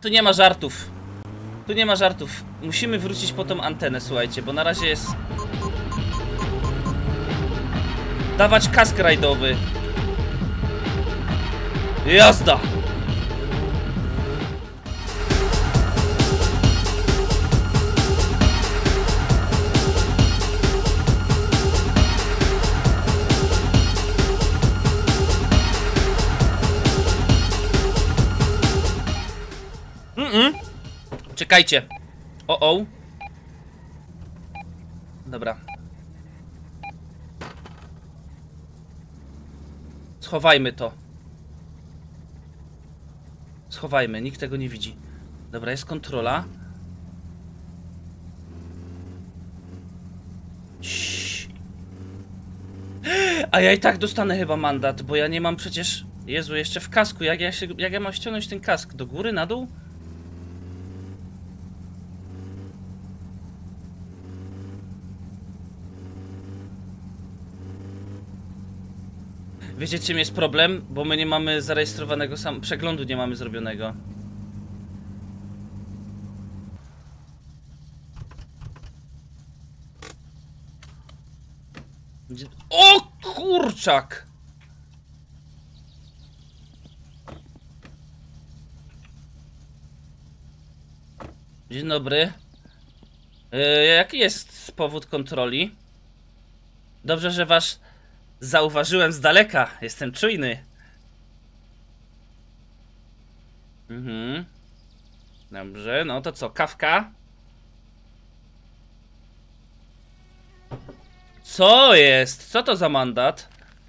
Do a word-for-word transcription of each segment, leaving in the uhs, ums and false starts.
Tu nie ma żartów. Tu nie ma żartów. Musimy wrócić po tą antenę, słuchajcie, bo na razie jest... Dawać kask rajdowy. Jazda! Mm-mm. Czekajcie. O, o. Dobra. Schowajmy to. Schowajmy, nikt tego nie widzi. Dobra, jest kontrola. Ciii. A ja i tak dostanę chyba mandat, bo ja nie mam przecież... Jezu, jeszcze w kasku. Jak ja, się, jak ja mam ściągnąć ten kask? Do góry, na dół? Wiecie, czym jest problem? Bo my nie mamy zarejestrowanego sam... Przeglądu nie mamy zrobionego. O kurczak! Dzień dobry. Yy, jaki jest powód kontroli? Dobrze, że was zauważyłem z daleka. Jestem czujny. Mhm. Dobrze, no to co, kawka? Co jest? Co to za mandat?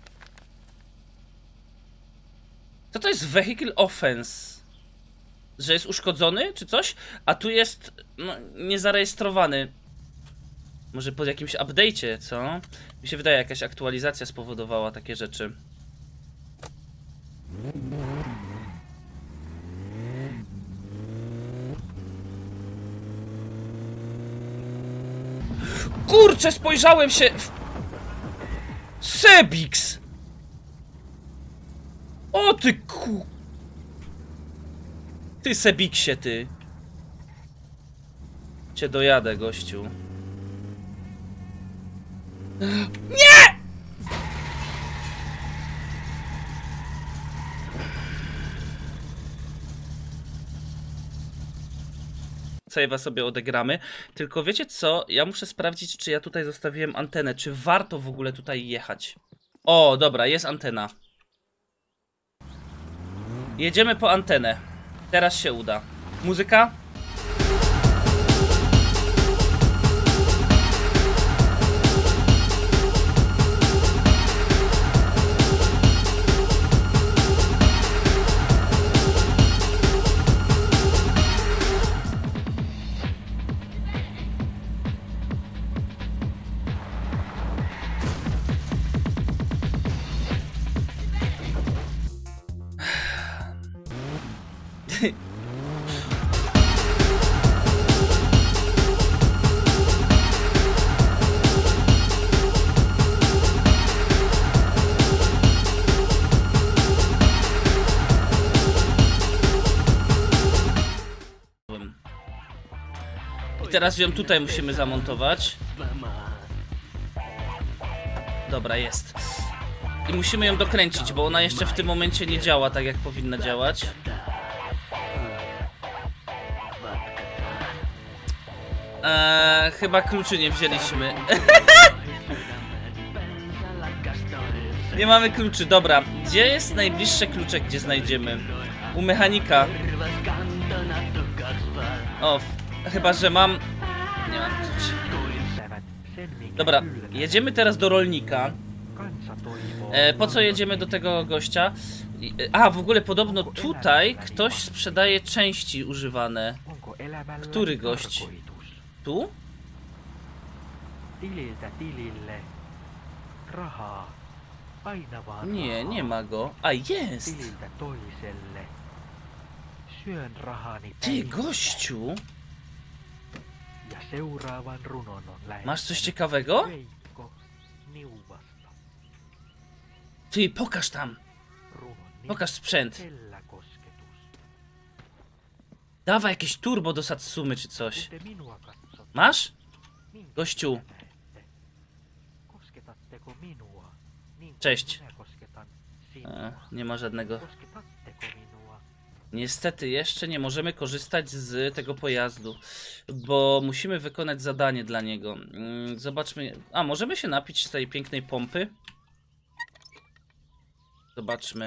Co to jest vehicle offense? Że jest uszkodzony, czy coś? A tu jest, no, niezarejestrowany. Może po jakimś update'cie, co? Mi się wydaje, jakaś aktualizacja spowodowała takie rzeczy. Kurczę, spojrzałem się w... Sebix! O ty ku... Ty Sebiksie, ty. Cię dojadę, gościu. Nie! Save'a sobie odegramy. Tylko wiecie co? Ja muszę sprawdzić, czy ja tutaj zostawiłem antenę. Czy warto w ogóle tutaj jechać? O, dobra, jest antena. Jedziemy po antenę. Teraz się uda. Muzyka? I teraz ją tutaj musimy zamontować. Dobra, jest. I musimy ją dokręcić, bo ona jeszcze w tym momencie nie działa tak, jak powinna działać. Eee, chyba kluczy nie wzięliśmy. Nie mamy kluczy, dobra. Gdzie jest najbliższe klucze, gdzie znajdziemy? U mechanika. O, chyba że mam... Nie mam kluczy. Dobra, jedziemy teraz do rolnika. E, po co jedziemy do tego gościa? A, w ogóle podobno tutaj ktoś sprzedaje części używane. Który gość? Tu? Nie, nie ma go. A, jest! Ty, gościu! Masz coś ciekawego? Ty, pokaż tam! Pokaż sprzęt. Dawaj jakieś turbo do Satsumy czy coś. Masz? Gościu. Cześć. E, nie ma żadnego. Niestety jeszcze nie możemy korzystać z tego pojazdu, bo musimy wykonać zadanie dla niego. Zobaczmy. A, możemy się napić z tej pięknej pompy? Zobaczmy.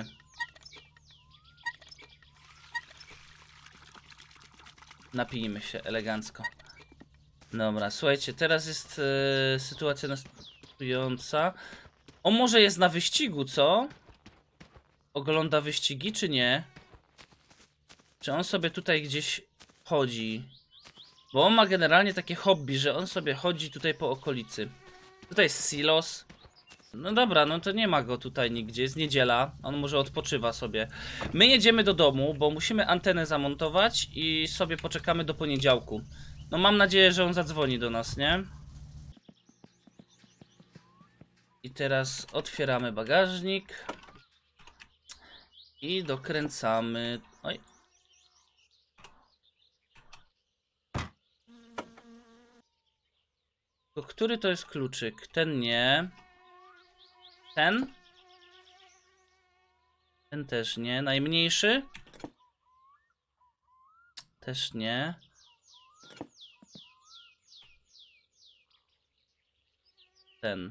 Napijmy się elegancko. Dobra, słuchajcie, teraz jest e, sytuacja następująca. On może jest na wyścigu, co? Ogląda wyścigi, czy nie? Czy on sobie tutaj gdzieś chodzi? Bo on ma generalnie takie hobby, że on sobie chodzi tutaj po okolicy. Tutaj jest silos. No dobra, no to nie ma go tutaj nigdzie, jest niedziela. On może odpoczywa sobie. My jedziemy do domu, bo musimy antenę zamontować i sobie poczekamy do poniedziałku. No mam nadzieję, że on zadzwoni do nas, nie? I teraz otwieramy bagażnik. I dokręcamy. Oj. To który to jest kluczyk? Ten nie. Ten? Ten też nie. Najmniejszy? Też nie. Ten.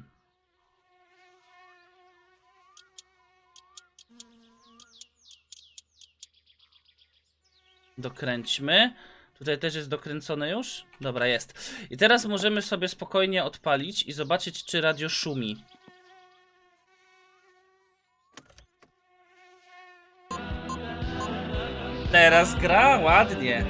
Dokręćmy. Tutaj też jest dokręcone już? Dobra, jest. I teraz możemy sobie spokojnie odpalić i zobaczyć, czy radio szumi. Teraz gra ładnie.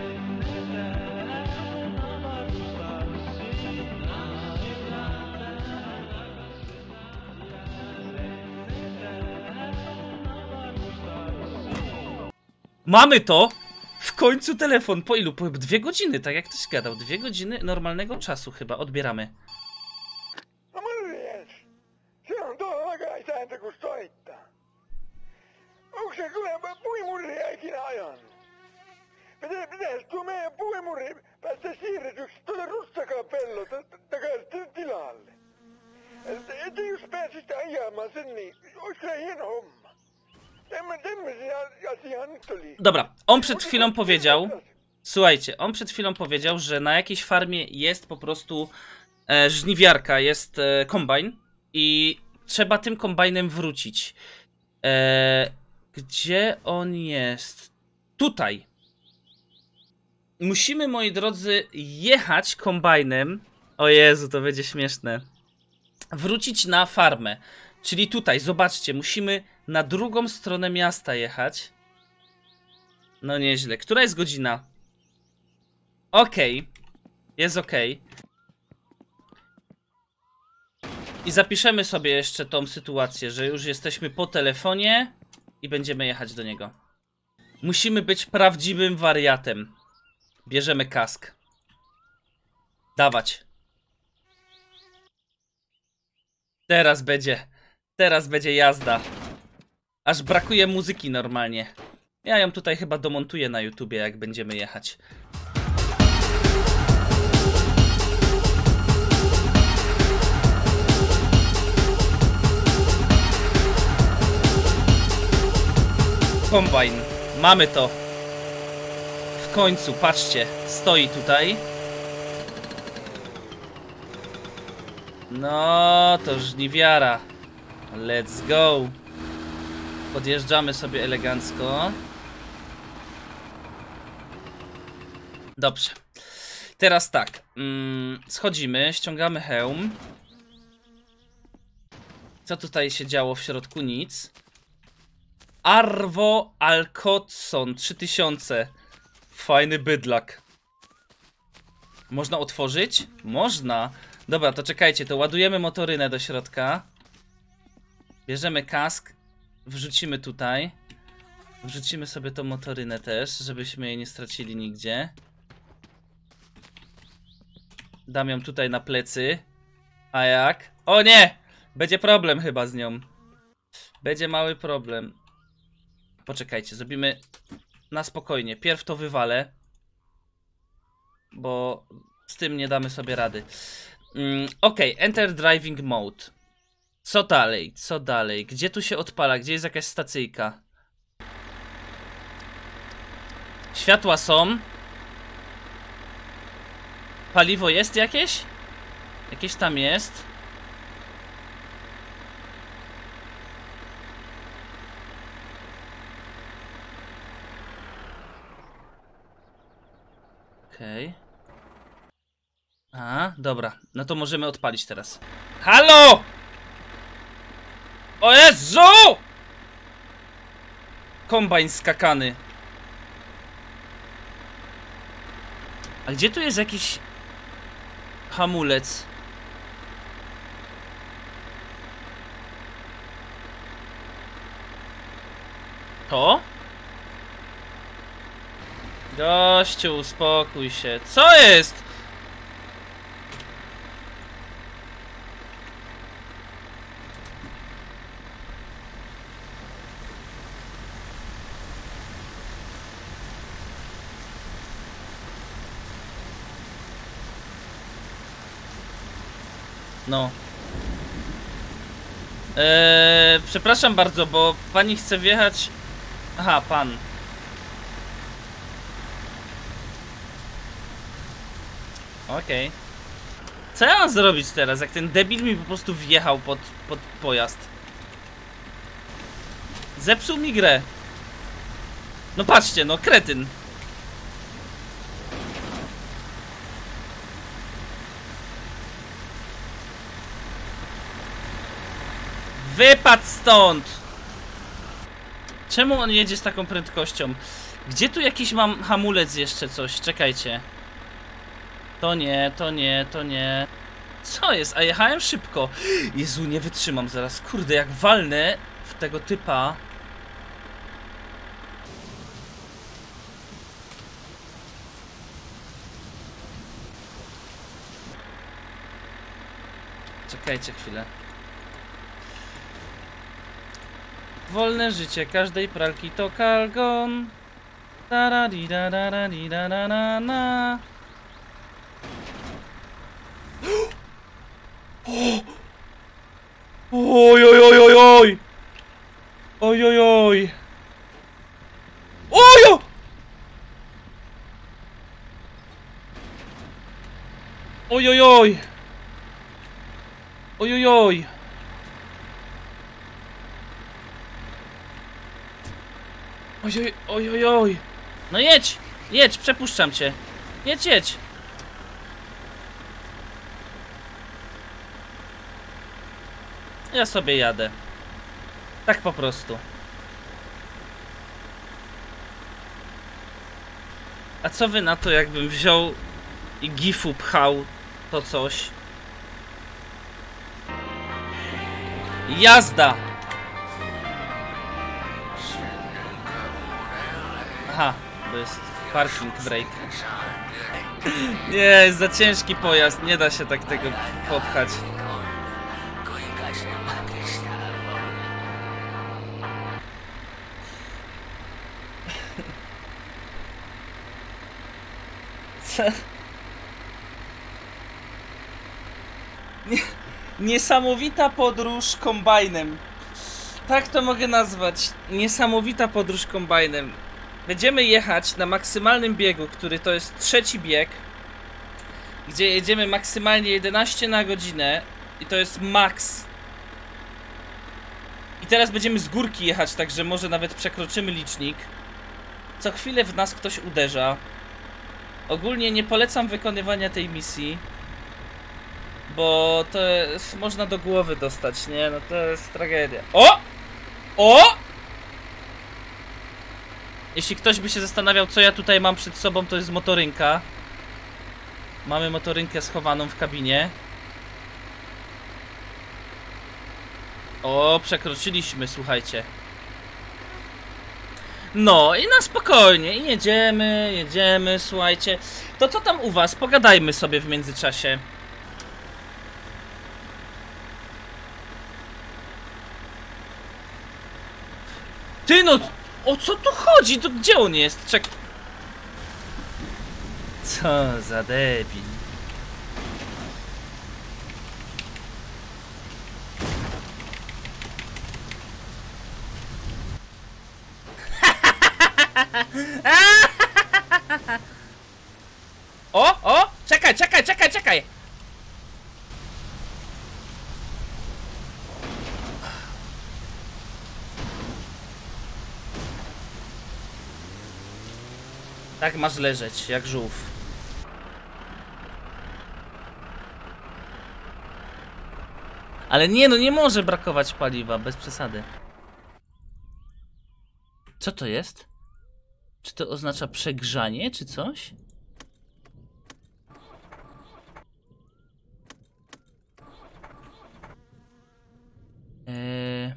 Mamy to! W końcu telefon. Po ilu? Po dwie godziny, tak jak ktoś gadał. Dwie godziny normalnego czasu chyba. Odbieramy. No morjens! Se on tuo lakaisääntö kun soittaa. Onko se kyllä puimurria ikinä ajanut? Pitäis, pitäis tuo meidän puimurri päästä siirretyksi tuolle russakaan pellolta takaisin tilalle. Että jos pääsisit ajamaan sen, niin olis kyllä hieno homma. Dobra, on przed chwilą powiedział. Słuchajcie, on przed chwilą powiedział, że na jakiejś farmie jest po prostu e, żniwiarka, jest e, kombajn i trzeba tym kombajnem wrócić. E, gdzie on jest? Tutaj. Musimy, moi drodzy, jechać kombajnem. O Jezu, to będzie śmieszne. Wrócić na farmę. Czyli tutaj, zobaczcie, musimy na drugą stronę miasta jechać. No nieźle. Która jest godzina? Okej. Okay. Jest okej. Okay. I zapiszemy sobie jeszcze tą sytuację, że już jesteśmy po telefonie i będziemy jechać do niego. Musimy być prawdziwym wariatem. Bierzemy kask. Dawać. Teraz będzie. Teraz będzie jazda. Aż brakuje muzyki normalnie. Ja ją tutaj chyba domontuję na YouTubie, jak będziemy jechać. Kombajn. Mamy to. W końcu, patrzcie. Stoi tutaj. No, to żniwiara. Let's go. Podjeżdżamy sobie elegancko. Dobrze. Teraz tak. Mm, schodzimy, ściągamy hełm. Co tutaj się działo w środku? Nic. Arvo Alcotson trzy tysiące. Fajny bydlak. Można otworzyć? Można. Dobra, to czekajcie, to ładujemy motorynę do środka. Bierzemy kask. Wrzucimy tutaj. Wrzucimy sobie tą motorynę też, żebyśmy jej nie stracili nigdzie. Dam ją tutaj na plecy. A jak? O nie! Będzie problem chyba z nią. Będzie mały problem. Poczekajcie, zrobimy na spokojnie. Pierw to wywalę. bo z tym nie damy sobie rady. Mm, ok, enter driving mode. Co dalej? Co dalej? Gdzie tu się odpala? Gdzie jest jakaś stacyjka? Światła są. Paliwo jest jakieś? Jakieś tam jest. Okej. Okay. A, dobra. No to możemy odpalić teraz. Halo! O Jezu! Kombajn skakany. A gdzie tu jest jakiś hamulec? To? Gościu, uspokój się. Co jest? No. Eee, przepraszam bardzo, bo pani chce wjechać. Aha, pan. Okej. Okay. Co ja mam zrobić teraz, jak ten debil mi po prostu wjechał pod, pod pojazd? Zepsuł mi grę. No patrzcie, no kretyn. Wypadł stąd! Czemu on jedzie z taką prędkością? Gdzie tu jakiś mam hamulec jeszcze coś? Czekajcie. To nie, to nie, to nie. Co jest? A jechałem szybko. Jezu, nie wytrzymam zaraz. Kurde, jak walnę w tego typa. Czekajcie chwilę. Wolne życie każdej pralki to kalgon. Taradidaradidarana. Oj, oj, oj, oj, oj. Oj, oj, oj. Ojo! Oj, oj, oj. Oj, oj, oj. Oj, oj, oj, oj, oj. No jedź, jedź, przepuszczam cię. Jedź, jedź. Ja sobie jadę. Tak po prostu. A co wy na to, jakbym wziął i gifu pchał to coś? Jazda! Aha, to jest parking brake. Nie, jest za ciężki pojazd, nie da się tak tego popchać. Co? Nie, niesamowita podróż kombajnem. Tak to mogę nazwać. Niesamowita podróż kombajnem. Będziemy jechać na maksymalnym biegu, który to jest trzeci bieg, gdzie jedziemy maksymalnie jedenaście na godzinę i to jest max. I teraz będziemy z górki jechać, także może nawet przekroczymy licznik. Co chwilę w nas ktoś uderza. Ogólnie nie polecam wykonywania tej misji, bo to jest, można do głowy dostać, nie? No to jest tragedia. O! O! Jeśli ktoś by się zastanawiał, co ja tutaj mam przed sobą, to jest motorynka. Mamy motorynkę schowaną w kabinie. O, przekroczyliśmy, słuchajcie. No i na spokojnie, i jedziemy, jedziemy, słuchajcie. To co tam u was? Pogadajmy sobie w międzyczasie. Ty no, o co tu chodzi? To gdzie on jest? Czek... Co za debil. O, o! Czekaj, czekaj, czekaj, czekaj! Tak masz leżeć, jak żółw. Ale nie, no nie może brakować paliwa, bez przesady. Co to jest? Czy to oznacza przegrzanie, czy coś? Eee...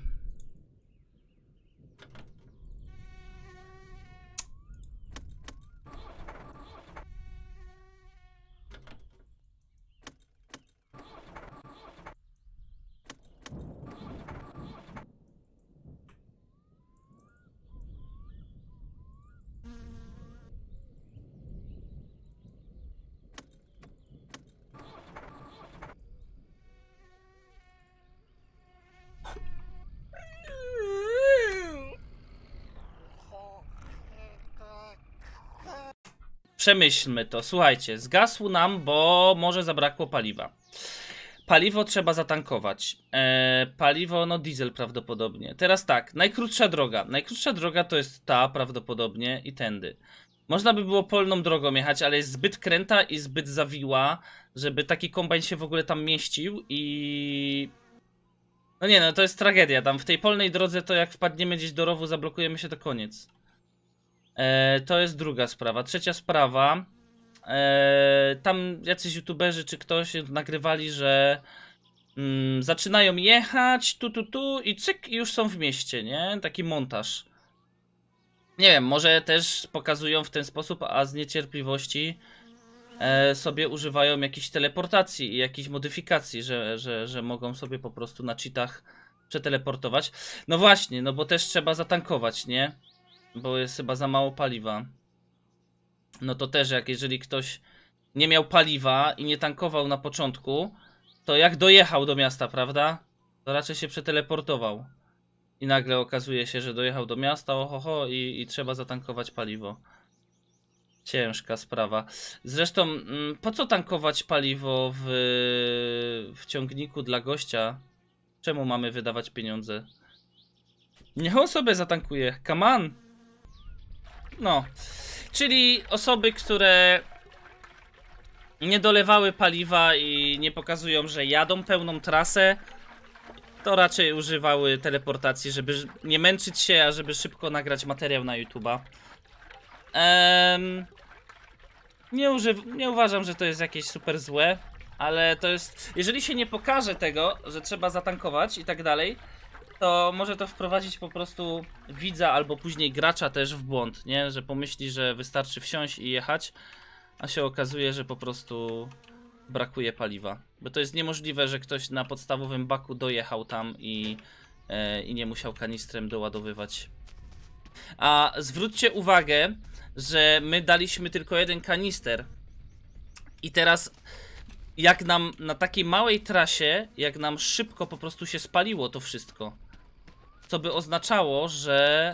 Przemyślmy to. Słuchajcie, zgasł nam, bo może zabrakło paliwa. Paliwo trzeba zatankować. Eee, paliwo, no diesel prawdopodobnie. Teraz tak, najkrótsza droga. Najkrótsza droga to jest ta prawdopodobnie i tędy. Można by było polną drogą jechać, ale jest zbyt kręta i zbyt zawiła, żeby taki kombajn się w ogóle tam mieścił i... No nie, no to jest tragedia. Tam w tej polnej drodze to jak wpadniemy gdzieś do rowu, zablokujemy się, to koniec. E, to jest druga sprawa. Trzecia sprawa. E, tam jacyś youtuberzy czy ktoś nagrywali, że mm, zaczynają jechać tu, tu, tu i cyk i już są w mieście, nie? Taki montaż. Nie wiem, może też pokazują w ten sposób, a z niecierpliwości e, sobie używają jakichś teleportacji i jakichś modyfikacji, że, że, że mogą sobie po prostu na cheatach przeteleportować. No właśnie, no bo też trzeba zatankować, nie? Bo jest chyba za mało paliwa. No to też jak jeżeli ktoś nie miał paliwa i nie tankował na początku, to jak dojechał do miasta, prawda? To raczej się przeteleportował. I nagle okazuje się, że dojechał do miasta, ohoho, i, i trzeba zatankować paliwo. Ciężka sprawa. Zresztą, po co tankować paliwo w, w ciągniku dla gościa? Czemu mamy wydawać pieniądze? Niech on sobie zatankuje. Come on! No. Czyli osoby, które nie dolewały paliwa i nie pokazują, że jadą pełną trasę, to raczej używały teleportacji, żeby nie męczyć się, a żeby szybko nagrać materiał na YouTube'a. Ehm, nie, używ nie uważam, że to jest jakieś super złe, ale to jest... Jeżeli się nie pokaże tego, że trzeba zatankować i tak dalej, to może to wprowadzić po prostu widza albo później gracza też w błąd, nie? Że pomyśli, że wystarczy wsiąść i jechać, a się okazuje, że po prostu brakuje paliwa. Bo to jest niemożliwe, że ktoś na podstawowym baku dojechał tam i, e, i nie musiał kanistrem doładowywać. A zwróćcie uwagę, że my daliśmy tylko jeden kanister. I teraz jak nam na takiej małej trasie, jak nam szybko po prostu się spaliło to wszystko, co by oznaczało, że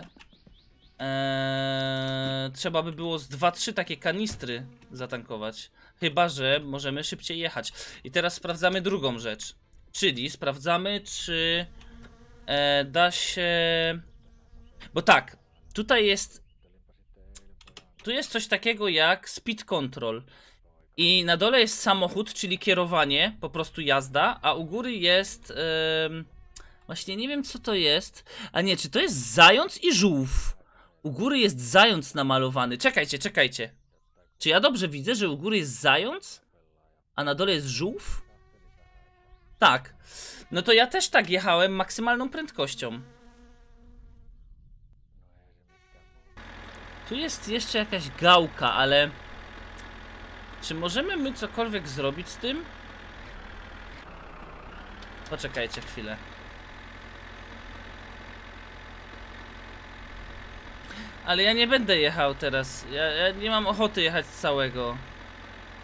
ee, trzeba by było z dwa trzy takie kanistry zatankować. Chyba że możemy szybciej jechać. I teraz sprawdzamy drugą rzecz. Czyli sprawdzamy, czy e, da się... Bo tak, tutaj jest... Tu jest coś takiego jak speed control. I na dole jest samochód, czyli kierowanie, po prostu jazda, a u góry jest... Yy... Właśnie nie wiem, co to jest. A nie, czy to jest zając i żółw? U góry jest zając namalowany. Czekajcie, czekajcie. Czy ja dobrze widzę, że u góry jest zając? A na dole jest żółw? Tak. No to ja też tak jechałem maksymalną prędkością. Tu jest jeszcze jakaś gałka, ale... Czy możemy my cokolwiek zrobić z tym? Poczekajcie chwilę. Ale ja nie będę jechał teraz. Ja, ja nie mam ochoty jechać całego.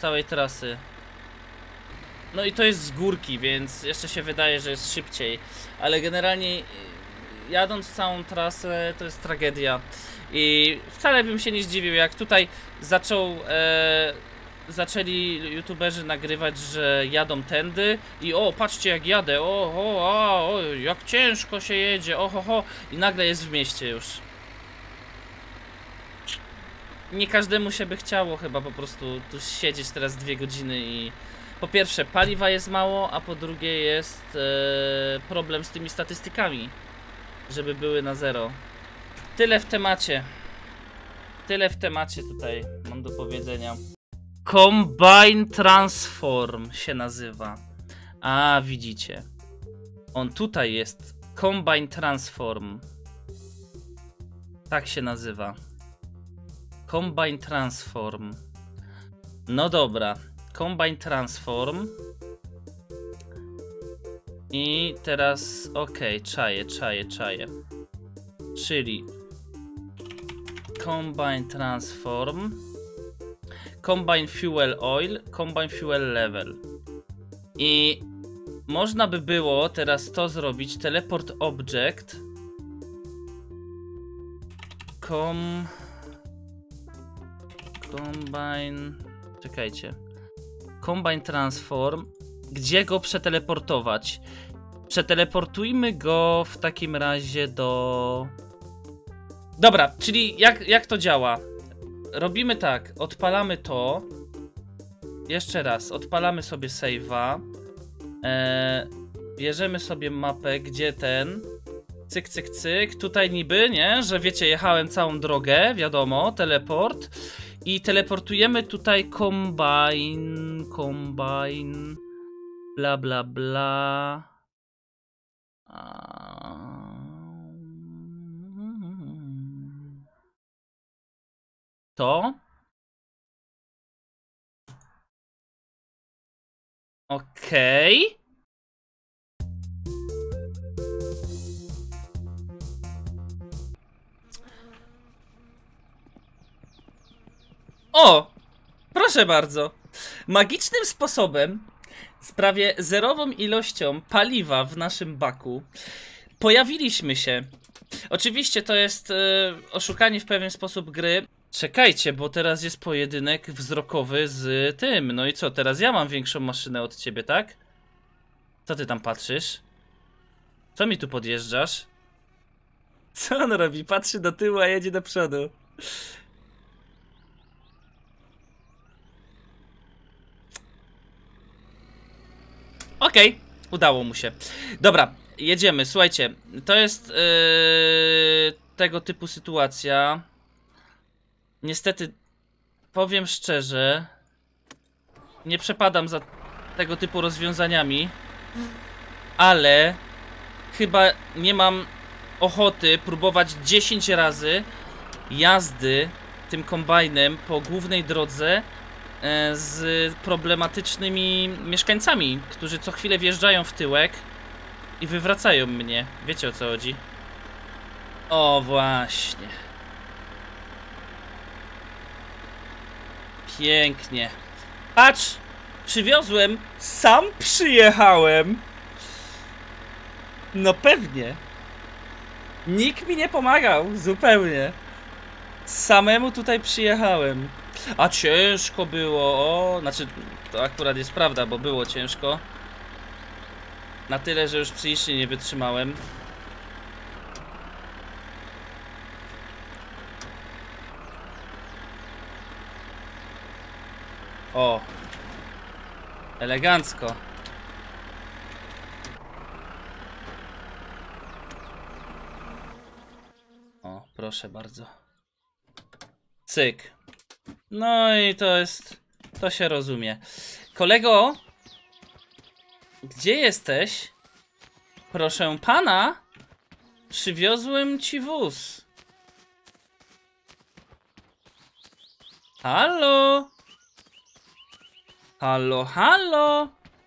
całej trasy. No i to jest z górki, więc jeszcze się wydaje, że jest szybciej. Ale generalnie jadąc całą trasę to jest tragedia. I wcale bym się nie zdziwił, jak tutaj zaczął, e, zaczęli youtuberzy nagrywać, że jadą tędy i o, patrzcie jak jadę, o, o, o, o jak ciężko się jedzie, o, ho, ho, i nagle jest w mieście już. Nie każdemu się by chciało chyba po prostu tu siedzieć teraz dwie godziny i po pierwsze paliwa jest mało, a po drugie jest e, problem z tymi statystykami, żeby były na zero. Tyle w temacie. Tyle w temacie tutaj mam do powiedzenia. Combine Transform się nazywa. A, widzicie. On tutaj jest. Combine Transform. Tak się nazywa. Combine Transform. No dobra. Combine Transform. I teraz ok, czaję, czaję, czaję. Czyli Combine Transform, Combine Fuel Oil, Combine Fuel Level. I można by było teraz to zrobić. Teleport Object Com Combine. Czekajcie. Combine Transform. Gdzie go przeteleportować? Przeteleportujmy go w takim razie do... Dobra, czyli jak, jak to działa? Robimy tak, odpalamy to. Jeszcze raz, odpalamy sobie save'a. Eee, bierzemy sobie mapę, gdzie ten... Cyk, cyk, cyk. Tutaj niby, nie? Że wiecie, jechałem całą drogę, wiadomo, teleport. I teleportujemy tutaj combine, combine, bla bla bla. To. Okej. Okay. O! Proszę bardzo. Magicznym sposobem, z prawie zerową ilością paliwa w naszym baku, pojawiliśmy się. Oczywiście to jest e, oszukanie w pewien sposób gry. Czekajcie, bo teraz jest pojedynek wzrokowy z tym. No i co, teraz ja mam większą maszynę od ciebie, tak? Co ty tam patrzysz? Co mi tu podjeżdżasz? Co on robi? Patrzy do tyłu, a jedzie do przodu. Okej, okay, udało mu się. Dobra, jedziemy. Słuchajcie, to jest yy, tego typu sytuacja. Niestety, powiem szczerze, nie przepadam za tego typu rozwiązaniami, ale chyba nie mam ochoty próbować dziesięć razy jazdy tym kombajnem po głównej drodze z problematycznymi mieszkańcami, którzy co chwilę wjeżdżają w tyłek i wywracają mnie. Wiecie, o co chodzi? O, właśnie. Pięknie. Patrz! Przywiozłem, sam przyjechałem. No pewnie. Nikt mi nie pomagał, zupełnie. Samemu tutaj przyjechałem. A ciężko było, o, znaczy to akurat jest prawda, bo było ciężko. Na tyle, że już psychicznie nie wytrzymałem. O, elegancko. O, proszę bardzo. Cyk. No i to jest... To się rozumie. Kolego? Gdzie jesteś? Proszę pana? Przywiozłem ci wóz. Halo? Halo, halo?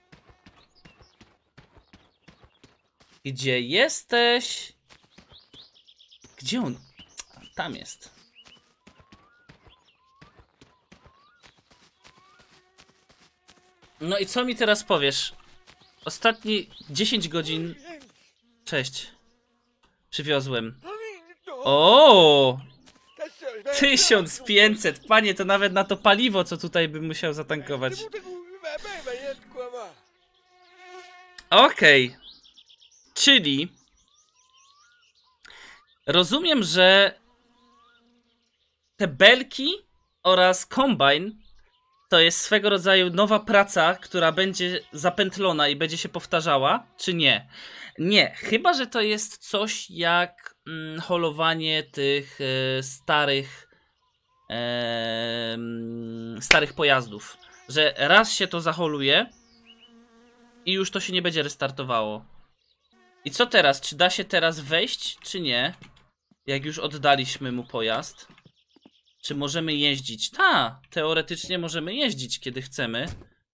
Gdzie jesteś? Gdzie on? Tam jest. No i co mi teraz powiesz? Ostatnie dziesięć godzin... Cześć. Przywiozłem. O! tysiąc pięćset! Panie, to nawet na to paliwo, co tutaj bym musiał zatankować. Okej. Okay. Czyli... Rozumiem, że... Te belki oraz kombajn to jest swego rodzaju nowa praca, która będzie zapętlona i będzie się powtarzała, czy nie? Nie, chyba że to jest coś jak mm, holowanie tych e, starych e, starych pojazdów, że raz się to zaholuje i już to się nie będzie restartowało. I co teraz? Czy da się teraz wejść, czy nie? Jak już oddaliśmy mu pojazd. Czy możemy jeździć? Ta, teoretycznie możemy jeździć, kiedy chcemy.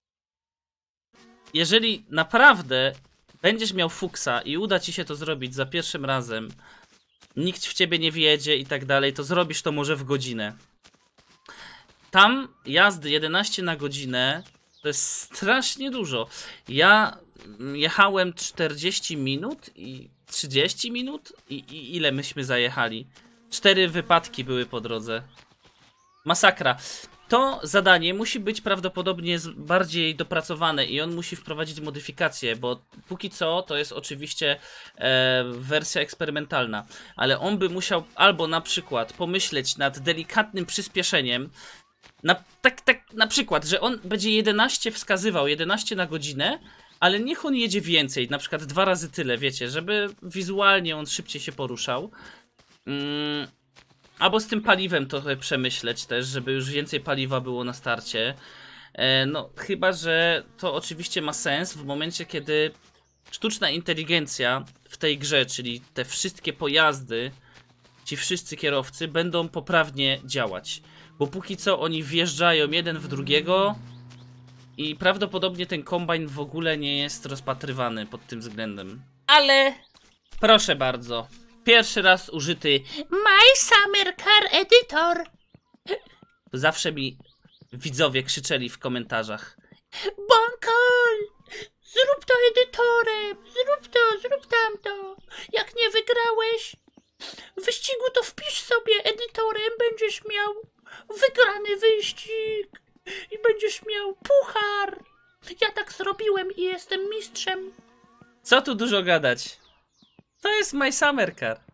Jeżeli naprawdę będziesz miał fuksa i uda ci się to zrobić za pierwszym razem, nikt w ciebie nie wjedzie i tak dalej, to zrobisz to może w godzinę. Tam jazdy jedenaście na godzinę to jest strasznie dużo. Ja jechałem czterdzieści minut i trzydzieści minut i, i ile myśmy zajechali? Cztery wypadki były po drodze. Masakra. To zadanie musi być prawdopodobnie bardziej dopracowane i on musi wprowadzić modyfikacje, bo póki co to jest oczywiście e, wersja eksperymentalna, ale on by musiał albo na przykład pomyśleć nad delikatnym przyspieszeniem, na, tak, tak na przykład, że on będzie jedenaście wskazywał, jedenaście na godzinę, ale niech on jedzie więcej, na przykład dwa razy tyle, wiecie, żeby wizualnie on szybciej się poruszał. Mm. Albo z tym paliwem trochę przemyśleć też, żeby już więcej paliwa było na starcie. E, no, chyba że to oczywiście ma sens w momencie, kiedy sztuczna inteligencja w tej grze, czyli te wszystkie pojazdy, ci wszyscy kierowcy będą poprawnie działać. Bo póki co oni wjeżdżają jeden w drugiego i prawdopodobnie ten kombajn w ogóle nie jest rozpatrywany pod tym względem. Ale proszę bardzo. Pierwszy raz użyty My Summer Car Editor. Zawsze mi widzowie krzyczeli w komentarzach: Bonkol, zrób to edytorem, zrób to, zrób tamto. Jak nie wygrałeś w wyścigu, to wpisz sobie edytorem, będziesz miał wygrany wyścig i będziesz miał puchar. Ja tak zrobiłem i jestem mistrzem. Co tu dużo gadać? To jest My Summer Car.